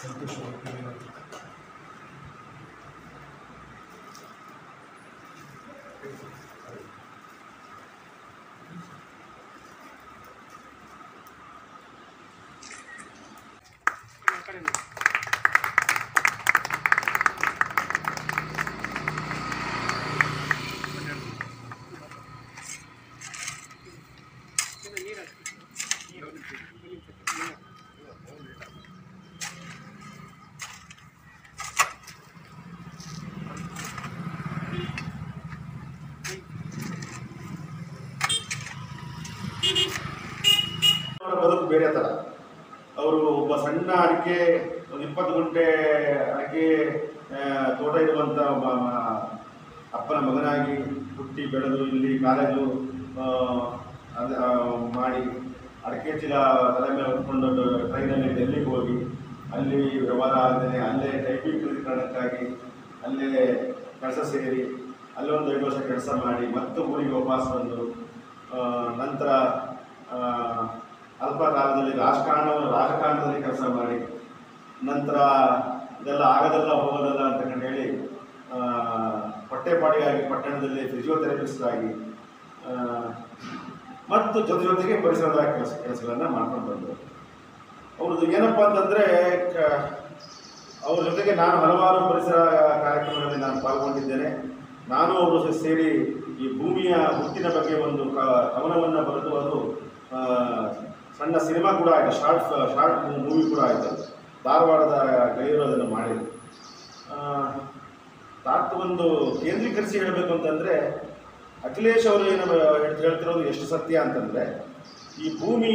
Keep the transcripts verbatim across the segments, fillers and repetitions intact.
ಬದುಕು ಬೇರೆ ಥರ. ಅವರು ಒಬ್ಬ ಸಣ್ಣ ಅಡಿಕೆ ಒಂದು ಇಪ್ಪತ್ತು ಗುಂಟೆ ಅಡಿಕೆ ತೋಟ ಇರುವಂಥ ಒಬ್ಬ ಅಪ್ಪನ ಮಗನಾಗಿ ಹುಟ್ಟಿ ಬೆಳೆದು ಇಲ್ಲಿ ಕಾಲೇಜು ಅದು ಮಾಡಿ ಅಡಿಕೆ ಚೀಲ ತಲೆ ಮೇಲೆ ಹೊತ್ಕೊಂಡು ಟ್ರೈನಲ್ಲಿ ಡೆಲ್ಲಿಗೆ ಹೋಗಿ ಅಲ್ಲಿ ವ್ಯವಹಾರ ಆಗದೇ ಅಲ್ಲೇ ಟೈಪಿಂಗ್ ಕಾರಣಕ್ಕಾಗಿ ಅಲ್ಲೇ ಕೆಲಸ ಸೇರಿ ಅಲ್ಲೊಂದು ಐದು ವರ್ಷ ಕೆಲಸ ಮಾಡಿ ಮತ್ತೆ ಊರಿಗೆ ವಾಪಸ್ ಬಂದು ನಂತರ ಅಲ್ಪ ಕಾಲದಲ್ಲಿ ರಾಜಕಾರಣ ರಾಜಕಾರಣದಲ್ಲಿ ಕೆಲಸ ಮಾಡಿ ನಂತರ ಇದೆಲ್ಲ ಆಗೋದಲ್ಲ ಹೋಗೋದಲ್ಲ ಅಂತ ಹೇಳಿ ಹೊಟ್ಟೆಪಾಡಿಗಾಗಿ ಪಟ್ಟಣದಲ್ಲಿ ಫಿಸಿಯೋಥೆರಪಿಸ್ಟ್ ಆಗಿ ಮತ್ತು ಜೊತೆ ಜೊತೆಗೆ ಪರಿಸರದ ಕೆಲಸ ಕೆಲಸಗಳನ್ನು ಮಾಡ್ಕೊಂಡು ಬಂದರು. ಅವ್ರದ್ದು ಏನಪ್ಪ ಅಂತಂದರೆ ಅವ್ರ ಜೊತೆಗೆ ನಾನು ಹಲವಾರು ಪರಿಸರ ಕಾರ್ಯಕ್ರಮಗಳಲ್ಲಿ ನಾನು ಪಾಲ್ಗೊಂಡಿದ್ದೇನೆ. ನಾನು ಅವರು ಸೇರಿ ಈ ಭೂಮಿಯ ಹುಟ್ಟಿನ ಬಗ್ಗೆ ಒಂದು ಕವನವನ್ನು ಬರೆದು ಅದು ಸಣ್ಣ ಸಿನಿಮಾ ಕೂಡ ಆಯಿತು, ಶಾರ್ಟ್ ಶಾರ್ಟ್ ಮೂವಿ ಕೂಡ ಆಯಿತು. ಧಾರವಾಡದ ಗೈರು ಅದನ್ನು ಮಾಡಿದರು. ತಾತ್ ಒಂದು ಕೇಂದ್ರೀಕರಿಸಿ ಹೇಳಬೇಕು ಅಂತಂದರೆ ಅಖಿಲೇಶ್ ಅವರು ಏನು ಹೇಳ್ತಿರೋದು ಎಷ್ಟು ಸತ್ಯ ಅಂತಂದರೆ ಈ ಭೂಮಿ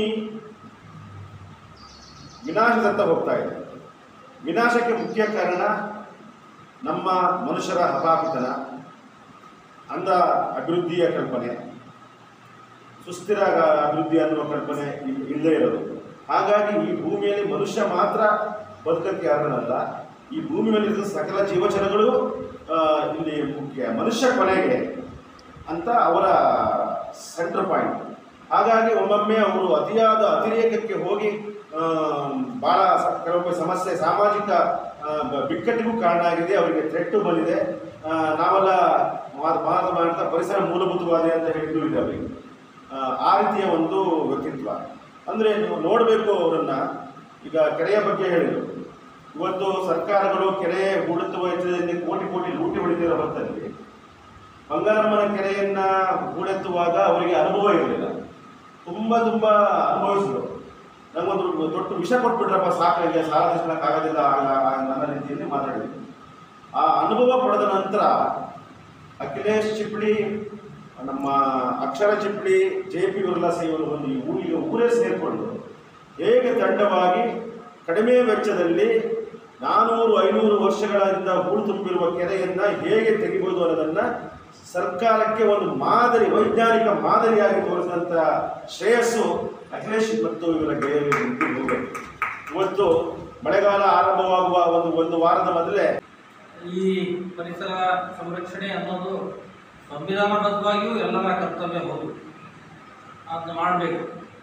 ವಿನಾಶದತ್ತ ಹೋಗ್ತಾ ಇದೆ. ವಿನಾಶಕ್ಕೆ ಮುಖ್ಯ ಕಾರಣ ನಮ್ಮ ಮನುಷ್ಯರ ಹಪಾಪಿತನ, ಅಂಧ ಅಭಿವೃದ್ಧಿಯ ಕಲ್ಪನೆ, ಸುಸ್ಥಿರ ಅಭಿವೃದ್ಧಿ ಅನ್ನುವ ಕಲ್ಪನೆ ಇಲ್ಲದೇ ಇರೋದು. ಹಾಗಾಗಿ ಈ ಭೂಮಿಯಲ್ಲಿ ಮನುಷ್ಯ ಮಾತ್ರ ಬದುಕಕ್ಕೆ ಅರ್ಹನಲ್ಲ, ಈ ಭೂಮಿ ಮೇಲಿರುವ ಸಕಲ ಜೀವಚರಗಳು ಇಲ್ಲಿ ಮುಖ್ಯ, ಮನುಷ್ಯ ಕೊನೆಗೆ ಅಂತ ಅವರ ಸೆಂಟರ್ ಪಾಯಿಂಟ್. ಹಾಗಾಗಿ ಒಮ್ಮೊಮ್ಮೆ ಅವರು ಅತಿಯಾದ ಅತಿರೇಕಕ್ಕೆ ಹೋಗಿ ಭಾಳ ಕೆಲವೊಮ್ಮೆ ಸಮಸ್ಯೆ, ಸಾಮಾಜಿಕ ಬಿಕ್ಕಟ್ಟಿಗೂ ಕಾರಣ ಆಗಿದೆ, ಅವರಿಗೆ ಥ್ರೆಟ್ಟು ಬಂದಿದೆ. ನಾವೆಲ್ಲ ಮಾತು ಮಾಡ್ತಾ ಪರಿಸರ ಮೂಲಭೂತವಾದಿ ಅಂತ ಹೇಳಿದ್ದು ಅವರಿಗೆ ಆ ರೀತಿಯ ಒಂದು ವ್ಯಕ್ತಿತ್ವ. ಅಂದರೆ ನೀವು ನೋಡಬೇಕು ಅವರನ್ನು. ಈಗ ಕೆರೆಯ ಬಗ್ಗೆ ಹೇಳಿದರು. ಇವತ್ತು ಸರ್ಕಾರಗಳು ಕೆರೆ ಹೂಳೆತ್ತುವ ವೆಚ್ಚದಲ್ಲಿ ಕೋಟಿ ಕೋಟಿ ಲೂಟಿ ಹೊಡಿತಿರೋ ಹೊತ್ತಲ್ಲಿ ಬಂಗಾರಮ್ಮನ ಕೆರೆಯನ್ನು ಹೂಳೆತ್ತುವಾಗ ಅವರಿಗೆ ಅನುಭವ ಇರಲಿಲ್ಲ. ತುಂಬ ತುಂಬ ಅನುಭವಿಸಿದರು. ನನಗೊಂದು ದೊಡ್ಡ ವಿಷ ಕೊಟ್ಬಿಟ್ರಪ್ಪ, ಸಾಕಾಗಿ ಸಾಲ ತೀರ್ಸೋಕ್ಕಾಗೋದಿಲ್ಲ ನನ್ನ ರೀತಿಯಲ್ಲಿ ಮಾತಾಡಿದ್ರು. ಆ ಅನುಭವ ಪಡೆದ ನಂತರ ಅಖಿಲೇಶ್ ಚಿಪ್ಳಿ, ನಮ್ಮ ಅಕ್ಷರ ಚಿಪ್ಳಿ, ಜೆ ಪಿ ಉರ್ಲಾಸಿ ಇವರು ಒಂದು ಊರಿಗೆ ಊರೇ ಸೇರಿಕೊಂಡು ಹೇಗೆ ತಂಡವಾಗಿ ಕಡಿಮೆ ವೆಚ್ಚದಲ್ಲಿ ನಾನೂರು ಐನೂರು ವರ್ಷಗಳಿಂದ ಹೂಳು ತುಂಬಿರುವ ಕೆರೆಯನ್ನು ಹೇಗೆ ತೆಗಿಬೋದು ಅನ್ನೋದನ್ನು ಸರ್ಕಾರಕ್ಕೆ ಒಂದು ಮಾದರಿ, ವೈಜ್ಞಾನಿಕ ಮಾದರಿಯಾಗಿ ತೋರಿಸಿದಂಥ ಶ್ರೇಯಸ್ಸು ಅಖಿಲೇಶ್ ಮತ್ತು ಇವರ ಗೆಳೆಯರಿಗೆ ಹೋಗಬೇಕು. ಇವತ್ತು ಮಳೆಗಾಲ ಆರಂಭವಾಗುವ ಒಂದು ಒಂದು ವಾರದ ಮೊದಲೇ ಈ ಪರಿಸರ ಸಂರಕ್ಷಣೆ ಅನ್ನೋದು ಸಂವಿಧಾನಬದ್ಧವಾಗಿಯೂ ಎಲ್ಲರ ಕರ್ತವ್ಯ ಹೌದು, ಅದನ್ನು ಮಾಡಬೇಕು.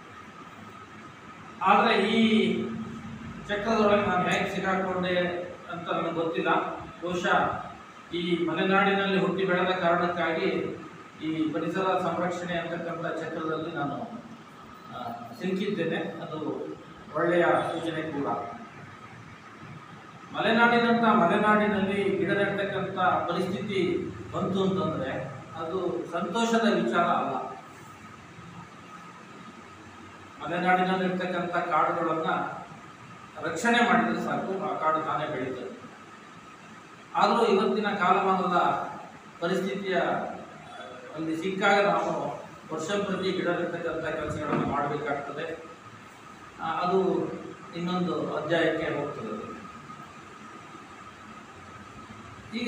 ಆದರೆ ಈ ಚಕ್ರದೊಳಗೆ ನಾನು ಹೇಗೆ ಸಿಕ್ಕಾಕೊಂಡೆ ಅಂತ ನನಗೆ ಗೊತ್ತಿಲ್ಲ. ಬಹುಶಃ ಈ ಮಲೆನಾಡಿನಲ್ಲಿ ಹುಟ್ಟಿ ಬೆಳೆದ ಕಾರಣಕ್ಕಾಗಿ ಈ ಪರಿಸರ ಸಂರಕ್ಷಣೆ ಅಂತಕ್ಕಂಥ ಚಕ್ರದಲ್ಲಿ ನಾನು ಸಿಲುಕಿದ್ದೇನೆ. ಅದು ಒಳ್ಳೆಯ ಸೂಚನೆ ಕೂಡ. ಮಲೆನಾಡಿನಂಥ ಮಲೆನಾಡಿನಲ್ಲಿ ಗಿಡ ನೆಡ್ತಕ್ಕಂಥ ಪರಿಸ್ಥಿತಿ ಬಂತು ಅಂತಂದರೆ ಅದು ಸಂತೋಷದ ವಿಚಾರ ಅಲ್ಲ. ಮಲೆನಾಡಿನಲ್ಲಿರ್ತಕ್ಕಂಥ ಕಾಡುಗಳನ್ನು ರಕ್ಷಣೆ ಮಾಡಿದರೆ ಸಾಕು, ಆ ಕಾಡು ತಾನೇ ಬೆಳೀತದೆ. ಆದರೂ ಇವತ್ತಿನ ಕಾಲಮಾನದ ಪರಿಸ್ಥಿತಿಯ ಅಲ್ಲಿ ಸಿಕ್ಕಾಗ ನಾವು ವರ್ಷ ಪ್ರತಿ ಗಿಡ ನೆಡ್ತಕ್ಕಂಥ ಕೆಲಸಗಳನ್ನು ಮಾಡಬೇಕಾಗ್ತದೆ. ಅದು ಇನ್ನೊಂದು ಅಧ್ಯಾಯಕ್ಕೆ ಹೋಗ್ತದೆ. ಈಗ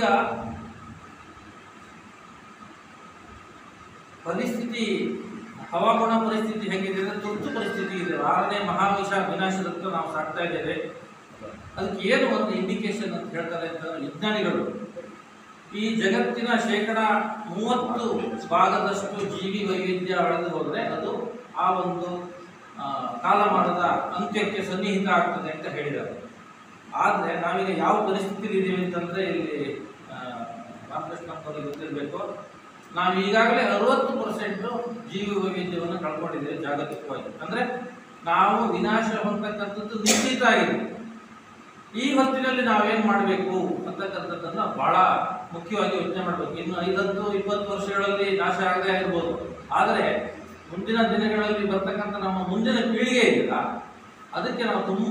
ಪರಿಸ್ಥಿತಿ, ಹವಾಗುಣ ಪರಿಸ್ಥಿತಿ ಹೇಗಿದೆ ಅಂದರೆ ತುರ್ತು ಪರಿಸ್ಥಿತಿ ಇದೆ. ಆರನೇ ಮಹಾವಿಷ ವಿನಾಶದತ್ತ ನಾವು ಸಾಕ್ತಾ ಇದ್ದೇವೆ. ಅದಕ್ಕೆ ಏನು ಒಂದು ಇಂಡಿಕೇಶನ್ ಅಂತ ಹೇಳ್ತಾರೆ ಅಂತಂದರೆ ವಿಜ್ಞಾನಿಗಳು ಈ ಜಗತ್ತಿನ ಶೇಕಡ ಮೂವತ್ತು ಭಾಗದಷ್ಟು ಜೀವಿ ವೈವಿಧ್ಯ ಅಳೆದು ಹೋದರೆ ಅದು ಆ ಒಂದು ಕಾಲಮಾನದ ಅಂತ್ಯಕ್ಕೆ ಸನ್ನಿಹಿತ ಆಗ್ತದೆ ಅಂತ ಹೇಳಿದ್ದಾರೆ. ಆದರೆ ನಾವೀಗ ಯಾವ ಪರಿಸ್ಥಿತಿಲಿ ಇದ್ದೀವಿ ಅಂತಂದರೆ ಇಲ್ಲಿ ರಾಮಕೃಷ್ಣಪ್ಪವ್ರಿಗೆ ಗೊತ್ತಿರಬೇಕು, ನಾವು ಈಗಾಗಲೇ ಅರವತ್ತು ಪರ್ಸೆಂಟು ಜೀವ ವೈವಿಧ್ಯವನ್ನು ಕಳ್ಕೊಂಡಿದ್ದೇವೆ ಜಾಗತಿಕವಾಗಿ. ಅಂದರೆ ನಾವು ವಿನಾಶ ಹೊಂದತಕ್ಕಂಥದ್ದು ನಿಶ್ಚಿತ ಆಗಿದೆ. ಈ ಹೊತ್ತಿನಲ್ಲಿ ನಾವೇನು ಮಾಡಬೇಕು ಅಂತಕ್ಕಂಥದ್ದನ್ನು ಭಾಳ ಮುಖ್ಯವಾಗಿ ಯೋಚನೆ ಮಾಡಬೇಕು. ಇನ್ನು ಐವತ್ತು ಇಪ್ಪತ್ತು ವರ್ಷಗಳಲ್ಲಿ ನಾಶ ಆಗದೇ ಇರ್ಬೋದು, ಆದರೆ ಮುಂದಿನ ದಿನಗಳಲ್ಲಿ ಬರ್ತಕ್ಕಂಥ ನಮ್ಮ ಮುಂದಿನ ಪೀಳಿಗೆ ಇದೆಯಲ್ಲ, ಅದಕ್ಕೆ ನಾವು ತುಂಬ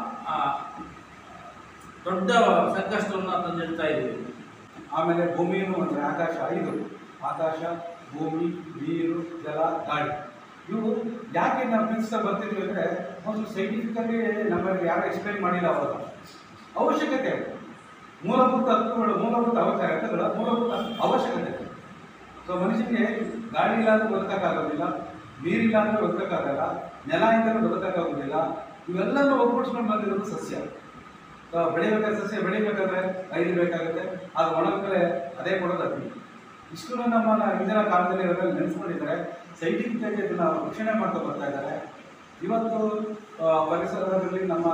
ದೊಡ್ಡ ಸಂಕಷ್ಟವನ್ನು ತಂದಿಡ್ತಾ ಇದ್ದೀವಿ. ಆಮೇಲೆ ಭೂಮಿಯನ್ನು ಅಂದರೆ ಆಕಾಶ ಐದು: ಆಕಾಶ, ಭೂಮಿ, ನೀರು, ಜಲ, ಗಾಳಿ. ಇವು ಯಾಕೆ ನಾವು ಫಿಕ್ಸ್ ಬರ್ತಿದ್ವಿ ಅಂದರೆ, ಒಂದು ಸೈಂಟಿಫಿಕಲಿ ನಮ್ಮಲ್ಲಿ ಯಾರು ಎಕ್ಸ್ಪ್ಲೈನ್ ಮಾಡಿಲ್ಲ ಅವಾಗ. ಅವಶ್ಯಕತೆ, ಮೂಲಭೂತ ಹಕ್ಕುಗಳು, ಮೂಲಭೂತ ಅವಶ್ಯಕತೆಗಳು, ಮೂಲಭೂತ ಅವಶ್ಯಕತೆ. ಸೊ ಮನುಷ್ಯನಿಗೆ ಗಾಳಿ ಇಲ್ಲಾಂದ್ರೆ ಬದುಕೋಕ್ಕಾಗೋದಿಲ್ಲ, ನೀರಿಲ್ಲ ಅಂದರೆ ಬದುಕೋಕ್ಕಾಗಲ್ಲ, ನೆಲ ಇದ್ದರೆ ಬದುಕೋಕ್ಕಾಗೋದಿಲ್ಲ. ಇವೆಲ್ಲನೂ ಒಗ್ಗೂಡಿಸ್ಕೊಂಡು ಬಂದಿರೋದು ಸಸ್ಯ. ಸೊ ಬೆಳಿಬೇಕಾದ್ರೆ ಸಸ್ಯ ಬೆಳಿಬೇಕಾದ್ರೆ ಐದು ಬೇಕಾಗುತ್ತೆ, ಅದು ಒಣಗಲೇ ಅದೇ ಕೊಡೋದು ಅಗ್ನಿ. ಇಷ್ಟು ನಮ್ಮ ಇಂದಿನ ಕಾಲದಲ್ಲಿ ಇವರೆಲ್ಲ ನೆನೆಸ್ಕೊಂಡಿದ್ದಾರೆ. ಸೈಂಟಿಫಿಕ್ ಆಗಿ ಇದನ್ನು ರಕ್ಷಣೆ ಮಾಡ್ತಾ ಬರ್ತಾ ಇದ್ದಾರೆ. ಇವತ್ತು ಪರಿಸರದಲ್ಲಿ ನಮ್ಮ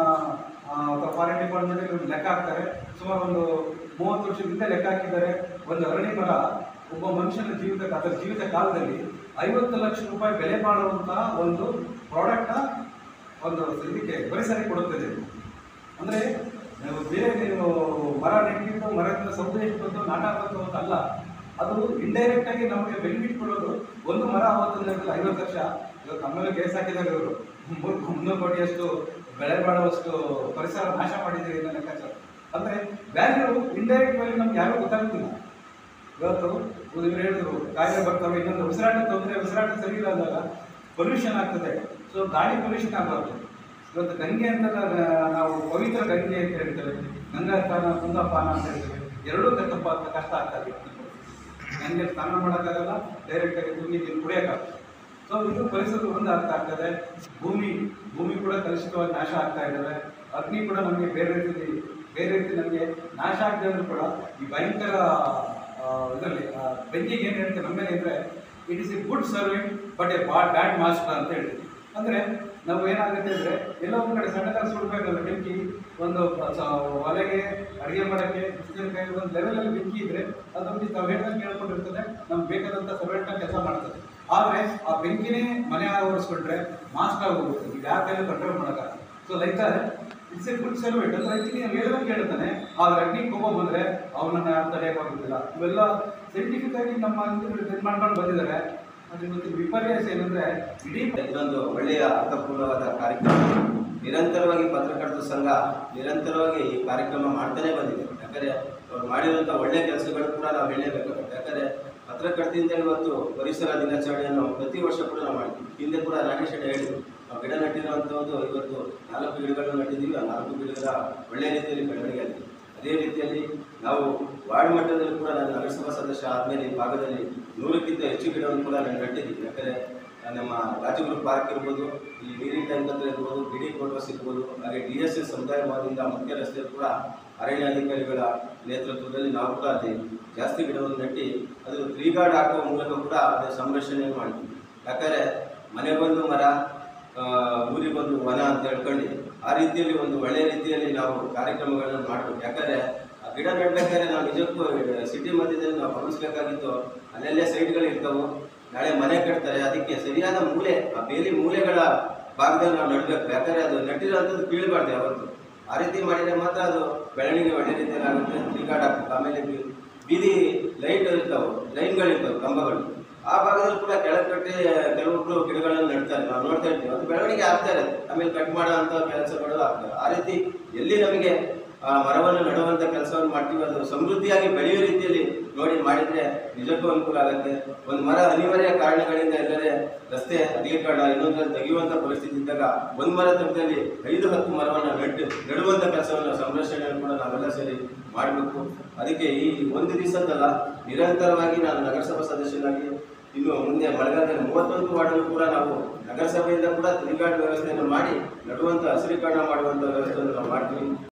ಫಾರೆನ್ ಡಿಪಾರ್ಟ್ಮೆಂಟ್ ಲೆಕ್ಕ ಹಾಕ್ತಾರೆ. ಸುಮಾರು ಒಂದು ಮೂವತ್ತು ವರ್ಷದಿಂದ ಲೆಕ್ಕ ಹಾಕಿದ್ದಾರೆ. ಒಂದು ಅರಳಿ ಮರ ಒಬ್ಬ ಮನುಷ್ಯನ ಜೀವಿತ ಅದರ ಜೀವಿತ ಕಾಲದಲ್ಲಿ ಐವತ್ತು ಲಕ್ಷ ರೂಪಾಯಿ ಬೆಲೆ ಮಾಡುವಂತಹ ಒಂದು ಪ್ರಾಡಕ್ಟ್ನ ಒಂದು ಇದಕ್ಕೆ ಪರಿಸರಕ್ಕೆ ಕೊಡುತ್ತದೆ. ಅಂದರೆ ನೀವು ಬೇರೆ ನೀವು ಮರ ನೆಟ್ಟಿದ್ದು ಮರದಿಂದ ಸೌದೆ ಎಷ್ಟು ಬಂದು ನಾಟ ಬಂತು ಅಂತ ಅಲ್ಲ, ಅದು ಇಂಡೈರೆಕ್ಟ್ ಆಗಿ ನಮಗೆ ಬೆನಿಫಿಟ್ ಕೊಡೋದು. ಒಂದು ಮರ ಅವತ್ತಿನ ಐವತ್ತು ಲಕ್ಷ. ಇವತ್ತು ನಮ್ಮಲ್ಲಿ ಕೇಸ್ ಹಾಕಿದಾಗ ಇವರು ಮುನ್ನೂರು ಕೋಟಿಯಷ್ಟು ಬೆಳೆ ಬಾಳುವಷ್ಟು ಪರಿಸರ ನಾಶ ಮಾಡಿದ್ದೀರಿ ಅನ್ನೋ ಲೆಕ್ಕಾಚಾರ. ಅಂದರೆ ವ್ಯಾಲ್ಯೂ ಇಂಡೈರೆಕ್ಟ್ ವ್ಯಾಲ್ಯೂ ನಮ್ಗೆ ಯಾರೂ ಗೊತ್ತಾಗ್ತಿಲ್ಲ. ಇವತ್ತು ಇವರು ಹೇಳಿದ್ರು ಕಾಯಿಲೆ ಬರ್ತವೆ, ಇನ್ನೊಂದು ಉಸಿರಾಟ ತೊಂದರೆ, ಉಸಿರಾಟ ಸರಿ ಇಲ್ಲ ಅಂದಾಗ ಪೊಲ್ಯೂಷನ್ ಆಗ್ತದೆ. ಸೊ ಗಾಳಿ ಪೊಲ್ಯೂಷನ್ ಆಗಬಾರ್ದು. ಇವತ್ತು ಗಂಗೆ ಅಂತ ನಾವು ಪವಿತ್ರ ಗಂಗೆ ಅಂತ ಹೇಳ್ತೇವೆ, ಗಂಗಾಪಾನ ತುಂಗಪಾನ ಅಂತ ಹೇಳ್ತೇವೆ. ಎರಡೂ ತಪ್ಪ ಕಷ್ಟ ಆಗ್ತದೆ. ಗಂಗೆ ಸ್ನಾನ ಮಾಡೋಕ್ಕಾಗಲ್ಲ, ಡೈರೆಕ್ಟಾಗಿ ಭೂಮಿ ನೀರು ಕುಡಿಯೋಕ್ಕಾಗಲ್ಲ. ಸೊ ಇದು ಪರಿಸರದ ಒಂದು ಅರ್ಥ ಆಗ್ತದೆ. ಭೂಮಿ ಭೂಮಿ ಕೂಡ ಕಲುಷಿತವಾಗಿ ನಾಶ ಆಗ್ತಾ ಇದ್ದಾವೆ. ಅಗ್ನಿ ಕೂಡ ನಮಗೆ ಬೇರೆ ರೀತಿ ಬೇರೆ ರೀತಿ ನಮಗೆ ನಾಶ ಆಗದೆ ಅಂದರೂ ಕೂಡ ಈ ಭಯಂಕರ ಇದರಲ್ಲಿ ಬೆಂಕಿಗೆ ಏನು ಹೇಳ್ತಾರೆ ನಮ್ಮೇಲೆ ಅಂದರೆ, it is a good servant but a ba bad master ಅಂತ ಹೇಳ್ತೀವಿ. ಅಂದರೆ ನಾವು ಏನಾಗುತ್ತೆ ಅಂದರೆ, ಎಲ್ಲೋ ಒಂದು ಕಡೆ ಸಣ್ಣದಾಗಿ ಸುಡಬೇಕಲ್ಲ ಬೆಂಕಿ, ಒಂದು ಒಲೆಗೆ ಅಡುಗೆ ಮಾಡೋಕ್ಕೆ ಬಿಸಿನೀರಿಕಾಯಿ ಒಂದು ಲೆವೆಲಲ್ಲಿ ಬೆಂಕಿ ಇದ್ದರೆ ಅದೊಂದು ನಾವು ಹೇಳ್ದಂಗೆ ಕೇಳ್ಕೊಂಡಿರ್ತದೆ, ನಮ್ಗೆ ಬೇಕಾದಂಥ ಸರ್ವೆಂಟಾಗಿ ಕೆಲಸ ಮಾಡ್ತದೆ. ಆದರೆ ಆ ಬೆಂಕಿನೇ ಮನೆ ಆವರಿಸ್ಕೊಂಡ್ರೆ ಮಾಸ್ಟರ್ ಆಗೋಗುತ್ತೆ, ಈಗ ಯಾರ ಕೈಲೂ ಕಂಟ್ರೋಲ್ ಮಾಡೋಕ್ಕಾಗಲ್ಲ. So like that it's a good servant ಅಂತ ರೈತಿಗೆ ಹೇಳ್ದಂಗೆ ಹೇಳ್ತಾನೆ. ಆದರೆ ಅಗ್ನಿ ಕೋಪ ಬಂದರೆ ಅವನನ್ನು ಯಾರು ತಡೆಯೋಕ್ಕಾಗೋದಿಲ್ಲ. ಇವೆಲ್ಲ ಸೈಂಟಿಫಿಕ್ ಆಗಿ ನಮ್ಮ ಇದು ಮಾಡ್ಕೊಂಡು ಬಂದಿದ್ದಾರೆ. ಅದ್ರ ಮತ್ತೆ ವಿಪರ್ಯಾಸ ಏನಂದರೆ, ಇಡೀ ಇದೊಂದು ಒಳ್ಳೆಯ ಅರ್ಥಪೂರ್ಣವಾದ ಕಾರ್ಯಕ್ರಮ. ನಿರಂತರವಾಗಿ ಪತ್ರಕರ್ತರ ಸಂಘ ನಿರಂತರವಾಗಿ ಈ ಕಾರ್ಯಕ್ರಮ ಮಾಡ್ತಾನೆ ಬಂದಿದೆ. ಯಾಕಂದರೆ ಅವ್ರು ಮಾಡಿರುವಂಥ ಒಳ್ಳೆಯ ಕೆಲಸಗಳು ಕೂಡ ನಾವು ಹೇಳಲೇಬೇಕಾಗುತ್ತೆ. ಯಾಕಂದರೆ ಪತ್ರಕರ್ತೆಯಿಂದ ಇವತ್ತು ಪರಿಸರ ದಿನಾಚರಣೆಯನ್ನು ಪ್ರತಿ ವರ್ಷ ಕೂಡ ನಾವು ಮಾಡ್ತೀವಿ. ಹಿಂದೆ ಕೂಡ ರಾಕೇಶ್ ಅಣ್ಣ ಹೇಳಿದ್ರು, ನಾವು ಗಿಡ ನೆಟ್ಟಿರುವಂಥದ್ದು ಇವತ್ತು ನಾಲ್ಕು ಗಿಡಗಳನ್ನು ನಟ್ಟಿದ್ದೀವಿ. ಆ ನಾಲ್ಕು ಗಿಡಗಳ ಒಳ್ಳೆಯ ರೀತಿಯಲ್ಲಿ ಬೆಳವಣಿಗೆ ಆಗಿದೆ. ಅದೇ ರೀತಿಯಲ್ಲಿ ನಾವು ವಾರ್ಡ್ ಮಟ್ಟದಲ್ಲಿ ಕೂಡ ನಾನು ನಗರಸಭಾ ಸದಸ್ಯ ಆದಮೇಲೆ ಈ ಭಾಗದಲ್ಲಿ ನೂರಕ್ಕಿಂತ ಹೆಚ್ಚು ಗಿಡವನ್ನು ಕೂಡ ನಾನು ನೆಟ್ಟಿದ್ದೀವಿ. ಯಾಕಂದರೆ ನಮ್ಮ ರಾಜಗುರು ಪಾರ್ಕ್ ಇರ್ಬೋದು, ಇಲ್ಲಿ ನೀರಿನ ಟ್ಯಾಂಕ್ ಹತ್ರ ಇರ್ಬೋದು, ಗಿಡಿ ಕ್ವಾರ್ಟರ್ಸ್ ಇರ್ಬೋದು, ಹಾಗೆ ಡಿ ಎಸ್ ಎಸ್ ಸಮುದಾಯ ಭವನದಿಂದ ಮುಖ್ಯ ರಸ್ತೆಯಲ್ಲಿ ಕೂಡ ಅರಣ್ಯಾಧಿಕಾರಿಗಳ ನೇತೃತ್ವದಲ್ಲಿ ನಾವು ಕೂಡ ಅಲ್ಲಿ ಜಾಸ್ತಿ ಗಿಡವನ್ನು ನೆಟ್ಟಿ ಅದು ಟ್ರೀ ಗಾರ್ಡ್ ಹಾಕುವ ಮೂಲಕ ಕೂಡ ಅದರ ಸಂರಕ್ಷಣೆಯನ್ನು ಮಾಡ್ತೀವಿ. ಯಾಕಂದರೆ ಮನೆಗೊಂದು ಮರ, ಊರಿಗೊಂದು ವನ ಅಂತ ಹೇಳ್ಕೊಂಡು ಆ ರೀತಿಯಲ್ಲಿ ಒಂದು ಒಳ್ಳೆಯ ರೀತಿಯಲ್ಲಿ ನಾವು ಕಾರ್ಯಕ್ರಮಗಳನ್ನು ಮಾಡಬೇಕು. ಯಾಕಂದರೆ ಆ ಗಿಡ ನೆಡಬೇಕಾದ್ರೆ ನಾವು ನಿಜಕ್ಕೂ ಸಿಟಿ ಮಧ್ಯದಲ್ಲಿ ನಾವು ಗಮನಿಸಬೇಕಾಗಿತ್ತು, ಅಲ್ಲೆಲ್ಲೇ ಸೈಟ್ಗಳು ಇರ್ತವೆ, ನಾಳೆ ಮನೆ ಕಟ್ತಾರೆ, ಅದಕ್ಕೆ ಸರಿಯಾದ ಮೂಲೆ, ಆ ಬೇಲಿ ಮೂಲೆಗಳ ಭಾಗದಲ್ಲಿ ನಾವು ನೆಡಬೇಕು. ಯಾಕಂದರೆ ಅದು ನೆಟ್ಟಿರೋಂಥದ್ದು ಬೀಳಬಾರ್ದು ಯಾವತ್ತು. ಆ ರೀತಿ ಮಾಡಿದರೆ ಮಾತ್ರ ಅದು ಬೆಳವಣಿಗೆ ಒಳ್ಳೆ ರೀತಿಯಲ್ಲಿ ಆಗುತ್ತೆ. ಟಿಕಾಟ್ ಆಗ್ತದೆ. ಆಮೇಲೆ ಬೀದಿ ಲೈಟ್ ಇರ್ತಾವೆ, ಲೈನ್ಗಳಿರ್ತವೆ, ಕಂಬಗಳು, ಆ ಭಾಗದಲ್ಲಿ ಕೂಡ ಕೆಳಕಟ್ಟೆ ಕೆಲವೊಬ್ಬರು ಗಿಡಗಳನ್ನು ನೆಡ್ತಾರೆ, ನಾವು ನೋಡ್ತಾ ಇರ್ತೀವಿ. ಅದು ಬೆಳವಣಿಗೆ ಆಗ್ತಾ ಇರುತ್ತೆ. ಆಮೇಲೆ ಕಟ್ ಮಾಡೋ ಅಂಥ ಕೆಲಸಗಳು ಆಗ್ತವೆ. ಆ ರೀತಿ ಎಲ್ಲಿ ನಮಗೆ ಆ ಮರವನ್ನು ನೆಡುವಂಥ ಕೆಲಸವನ್ನು ಮಾಡ್ತೀವಿ, ಅದು ಸಮೃದ್ಧಿಯಾಗಿ ಬೆಳೆಯುವ ರೀತಿಯಲ್ಲಿ ನೋಡಿ ಮಾಡಿದರೆ ನಿಜಕ್ಕೂ ಅನುಕೂಲ ಆಗುತ್ತೆ. ಒಂದು ಮರ ಅನಿವಾರ್ಯ ಕಾರಣಗಳಿಂದ ಎಲ್ಲರೇ ರಸ್ತೆ ಅಧಿಕರಣ ಇನ್ನೊಂದರಲ್ಲಿ ತೆಗೆಯುವಂಥ ಪರಿಸ್ಥಿತಿ ಇದ್ದಾಗ ಒಂದು ಮರ ತಕ್ಕದಲ್ಲಿ ಐದು ಹತ್ತು ಮರವನ್ನು ನೆಟ್ಟು ನೆಡುವಂಥ ಕೆಲಸವನ್ನು ಸಂರಕ್ಷಣೆಯನ್ನು ಕೂಡ ನಾವೆಲ್ಲ ಸೇರಿ ಮಾಡಬೇಕು. ಅದಕ್ಕೆ ಈ ಒಂದು ದಿವಸದಲ್ಲ, ನಿರಂತರವಾಗಿ ನಾನು ನಗರಸಭಾ ಸದಸ್ಯನಾಗಿ ಇನ್ನು ಮುಂದೆ ಮಳೆಗಾಲದಲ್ಲಿ ಮೂವತ್ತೊಂದು ವಾರ್ಡಲ್ಲೂ ಕೂಡ ನಾವು ನಗರಸಭೆಯಿಂದ ಕೂಡ ತಿರುಗಾಟ ವ್ಯವಸ್ಥೆಯನ್ನು ಮಾಡಿ ನಡುವಂಥ ಹಸಿರೀಕರಣ ಮಾಡುವಂಥ ವ್ಯವಸ್ಥೆಯನ್ನು ನಾವು ಮಾಡ್ತೀವಿ.